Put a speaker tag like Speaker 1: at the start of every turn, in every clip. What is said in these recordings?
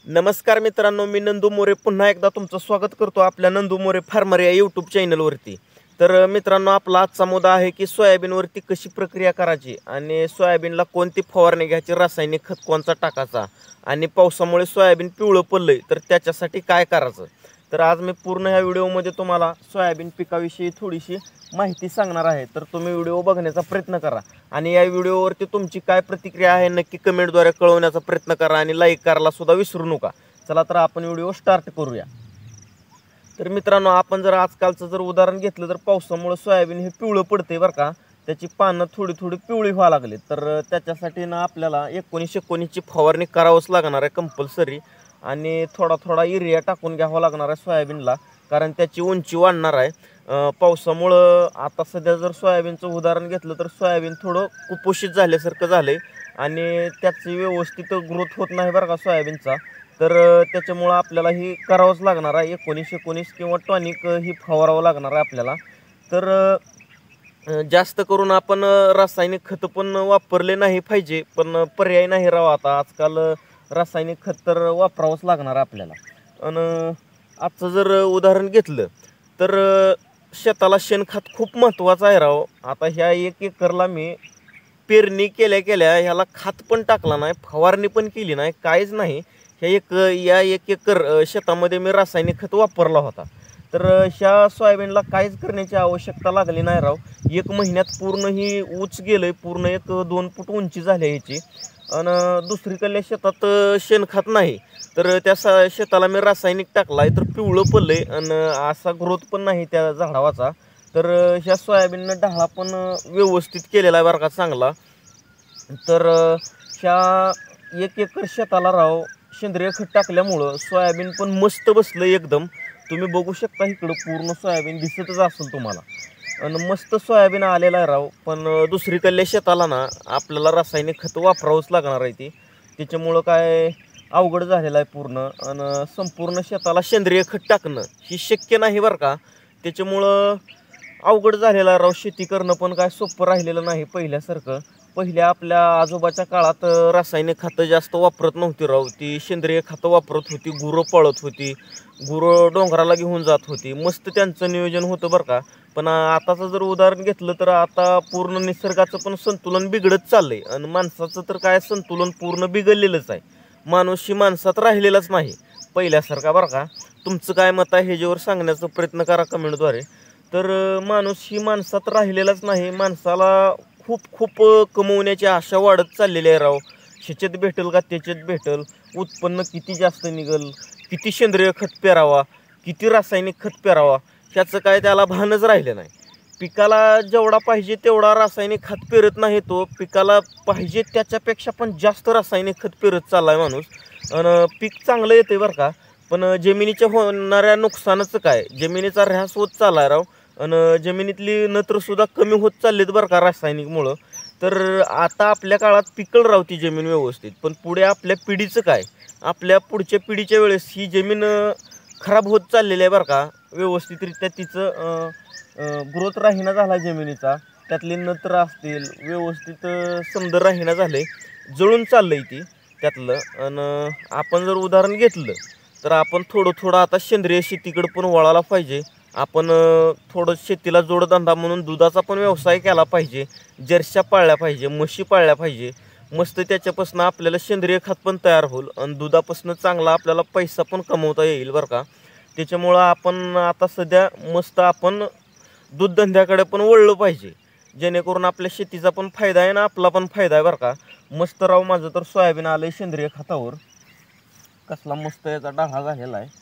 Speaker 1: नमस्कार मित्रांनो, मी नंदू मोरे पुन्हा एकदा तुमचं स्वागत करतो आपल्या नंदू मोरे फार्मर या यूट्यूब चॅनलवरती। तर मित्रांनो, आपला आजचा मुद्दा आहे की सोयाबीनवरती कशी प्रक्रिया करायची आणि सोयाबीनला कोणती फवारणी घ्यायची, रासायनिक खत कोणता टाकायचा आणि पावसामुळे सोयाबीन पिवळं पडलंय तर त्याच्यासाठी काय करायचं। तर आज मी पूर्ण ह्या व्हिडिओमध्ये तुम्हाला सोयाबीन पिकाविषयी थोडीशी माहिती सांगणार आहे। तर तुम्ही व्हिडिओ बघण्याचा प्रयत्न करा आणि या व्हिडिओवरती तुमची काय प्रतिक्रिया आहे नक्की कमेंटद्वारे कळवण्याचा प्रयत्न करा आणि लाईक करायला सुद्धा विसरू नका। चला तर आपण व्हिडिओ स्टार्ट करूया। तर मित्रांनो, आपण जर आजकालचं जर उदाहरण घेतलं तर पावसामुळे सोयाबीन हे पिवळं पडते बरं का, त्याची पानं थोडी थोडी पिवळी व्हायला लागली। तर त्याच्यासाठी ना आपल्याला 1919 ची फवारणी करावंच लागणार आहे कंपल्सरी आणि थोडा थोडा युरिया टाकून घ्यावा लागणार आहे सोयाबीनला, कारण त्याची उंची वाढणार आहे पावसामुळं। आता सध्या जर सोयाबीनचं उदाहरण घेतलं तर सोयाबीन थोडं कुपोषित झाल्यासारखं झालंय आणि त्याची व्यवस्थित ग्रोथ होत नाही बरं का सोयाबीनचा। तर त्याच्यामुळं आपल्याला ही करावंच लागणार आहे 1919 किंवा टॉनिक ही फवारावं लागणार आहे आपल्याला। तर जास्त करून आपण रासायनिक खतं पण वापरले नाही पाहिजे, पण पर्याय नाही राव, आता आजकाल रासायनिक खत तर वापरावंच लागणार आपल्याला। आणि आजचं जर उदाहरण घेतलं तर शेताला शेणखत खूप महत्त्वाचं आहे राव। आता ह्या 1 एकरला मी पेरणी केल्या केल्या ह्याला खत पण टाकला नाही, फवारणी पण केली नाही, काहीच नाही। या 1 एकर शेतामध्ये मी रासायनिक खत वापरला होता। तर ह्या सोयाबीनला काहीच करण्याची आवश्यकता लागली नाही राव। 1 महिन्यात पूर्ण ही उंच गेलंय, पूर्ण 1-2 फूट उंची झाली ह्याची। आणि दुसरीकडल्या शेतात शेणखत नाही, तर त्या शेताला मी रासायनिक टाकलाय तर पिवळं पडलंय आणि असा ग्रोथ पण नाही त्या झाडावाचा। तर ह्या सोयाबीननं ढाळा पण व्यवस्थित केलेला आहे बरं का चांगला। तर ह्या 1 एकर शेताला राव सेंद्रिय खत टाकल्यामुळं सोयाबीन पण मस्त बसलं एकदम। तुम्ही बघू शकता इकडं पूर्ण सोयाबीन दिसतच असेल तुम्हाला आणि मस्त सोयाबीन आलेला आहे राव। पण दुसरीकडल्या शेताला ना आपल्याला रासायनिक खत वापरावंच लागणार आहे ती, त्याच्यामुळं काय अवघड झालेलं आहे पूर्ण। आणि संपूर्ण शेताला सेंद्रिय खत टाकणं ही शक्य नाही बरं का, त्याच्यामुळं अवघड झालेलं आहे राव। शेती करणं पण काय सोपं राहिलेलं नाही पहिल्यासारखं। पहिल्या आपल्या आजोबाच्या काळात रासायनिक खतं जास्त वापरत नव्हती राव, ती सेंद्रिय खतं वापरत होती, गुरं पाळत होती, गुरं डोंगराला घेऊन जात होती, मस्त त्यांचं नियोजन होतं बरं का। पण आताचं जर उदाहरण घेतलं तर आता पूर्ण निसर्गाचं पण संतुलन बिघडत चाललंय आणि माणसाचं तर काय संतुलन पूर्ण बिघडलेलंच आहे। माणूस ही माणसात राहिलेलाच नाही पहिल्यासारखा बरं का। तुमचं काय मत आहे ह्याच्यावर सांगण्याचा प्रयत्न करा कमेंटद्वारे। तर माणूस ही माणसात राहिलेलाच नाही, माणसाला खूप खूप कमवण्याची आशा वाढत चाललेली आहे राव। ह्याच्यात भेटेल का त्याच्यात भेटेल, उत्पन्न किती जास्त निघेल, किती सेंद्रिय खत पेरावा, किती रासायनिक खत पेरावा, ह्याचं काय त्याला भानच राहिलं नाही। पिकाला जेवढा पाहिजे तेवढा रासायनिक खत पेरत नाही तो, पिकाला पाहिजे त्याच्यापेक्षा पण जास्त रासायनिक खत पेरत चाललाय माणूस। आणि पीक चांगलं येते बरं का, पण जमिनीच्या होणाऱ्या नुकसानाचं काय, जमिनीचा ऱ्हास होत चाललाय राव आणि जमिनीतली नत्रसुद्धा कमी होत चाललीत बरं का रासायनिकमुळं। तर आता आपल्या काळात पिकल राव ती जमीन व्यवस्थित, पण पुढे आपल्या पिढीचं काय, आपल्या पुढच्या पिढीच्या वेळेस ही जमीन खराब होत चाललेली आहे बरं का। व्यवस्थितरित्या तिचं ग्रोथ राहीना झाला जमिनीचा, त्यातले नत्र असतील व्यवस्थित समजा राहीना झाले, जळून चाललंय ती त्यातलं। आणि आपण जर उदाहरण घेतलं तर आपण थोडं थोडं आता सेंद्रिय शेतीकडे पण वळायला पाहिजे। आपण थोडं शेतीला जोडधंदा म्हणून दुधाचा पण व्यवसाय केला पाहिजे, जर्श्या पाळल्या पाहिजे, म्हशी पाळल्या पाहिजे, मस्त त्याच्यापासून आपल्याला सेंद्रिय खत पण तयार होईल आणि दुधापासून चांगला आपल्याला पैसा पण कमवता येईल बरं का। त्याच्यामुळं आपण आता सध्या मस्त आपण दूधधंद्याकडे पण वळलं पाहिजे, जेणेकरून आपल्या शेतीचा पण फायदा आहे ना आपला पण फायदा आहे बरं का। मस्त राव, माझं तर सोयाबीन आलंय सेंद्रिय खतावर, कसला मस्त याचा डाळा झालेला आहे।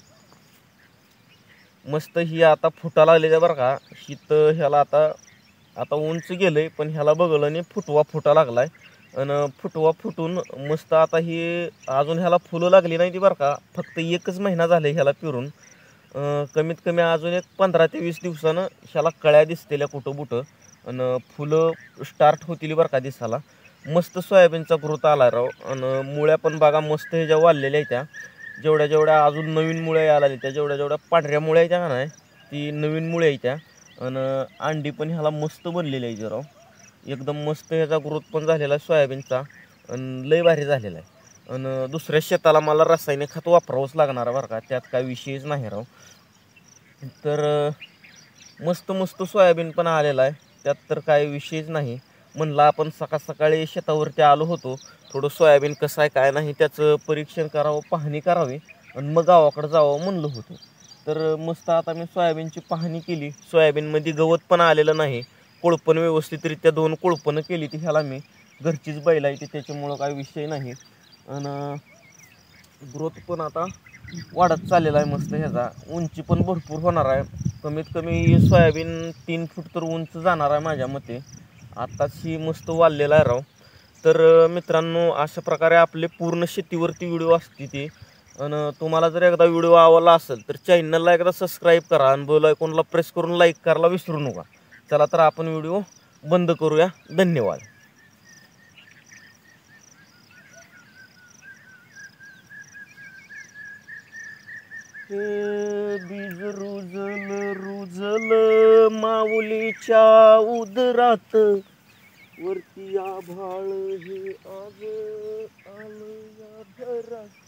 Speaker 1: मस्त ही आता फुटायला लागली बरं का, ही तर ह्याला आता आता उंच गेलंय, पण ह्याला बघलं आणि फुटवा फुटा लागलाय आणि फुटवा फुटून मस्त आता ही अजून ह्याला फुलं लागली नाही ती बरं का, फक्त 1च महिना झाला ह्याला पेरून। कमीत कमी अजून एक 15 ते 20 दिवसानं ह्याला कळ्या दिसतेल्या कुठं बुटं आणि फुलं स्टार्ट होतील बरं का दिसायला। मस्त सोयाबीनचा ग्रोथ आला राव आणि मुळ्या पण बघा मस्त ह्याच्या वाढलेल्या आहेत त्या, जेवढ्या जेवढ्या अजून नवीन मुळ्या यायला लागल्या त्या, जेवढ्या जेवढ्या पांढऱ्या मुळ्या आहेत का नाही ती नवीन मुळ्या आहेत त्या। आणि अंडी पण ह्याला मस्त बनलेली आहे राव, एकदम मस्त ह्याचा ग्रोथ पण झालेला आहे सोयाबीनचा आणि लय भारी झालेला आहे। आणि दुसऱ्या शेताला मला रासायनिक खत वापरावंच लागणार आहे बरं का, त्यात काय विषयच नाही राव. तर मस्त मस्त सोयाबीन पण आलेला आहे, त्यात तर काय विषयच नाही. म्हणलं आपण सकाळी शेतावरती आलो होतो, थोडं सोयाबीन कसं आहे काय नाही त्याचं परीक्षण करावं, पाहणी करावी आणि मग गावाकडं जावं म्हणलं होतं. तर मस्त आता मी सोयाबीनची पाहणी केली. सोयाबीनमध्ये गवत पण आलेलं नाही, कोळपण व्यवस्थितरित्या 2 कोळपणं केली ती ह्याला मी. घरचीच बैल आहे ती, त्याच्यामुळं काही विषय नाही. आणि ग्रोथ पण आता वाढत चाललेला आहे मस्त ह्याचा. उंची पण भरपूर होणार आहे, कमीत कमी सोयाबीन 3 फूट तर उंच जाणार आहे माझ्या मते. आत्ताच ही मस्त वाढलेला आहे राव. तर मित्रांनो, अशा प्रकारे आपले पूर्ण शेतीवरती व्हिडिओ असते ते. आणि तुम्हाला जर एकदा व्हिडिओ आवडला असेल तर चॅनलला एकदा सबस्क्राईब करा आणि बेल आयकॉनला प्रेस करून लाईक करायला विसरू नका. चला तर आपण व्हिडिओ बंद करूया. धन्यवाद. बीज रुजल माऊलीच्या उदरात, वरती आभाळ हे आज आलं या घरात.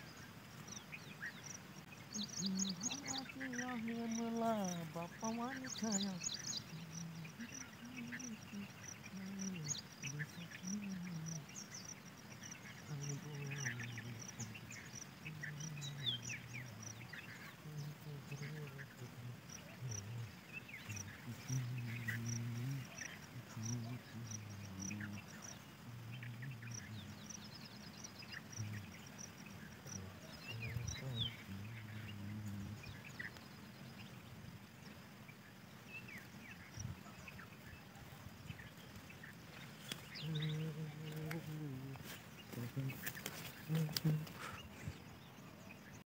Speaker 1: आहे मला बाप्पा मान छाया.